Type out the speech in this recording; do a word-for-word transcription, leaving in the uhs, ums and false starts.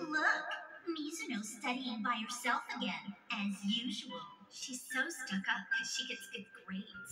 Look, Mizuno's studying by herself again, as usual. She's so stuck up because she gets good grades.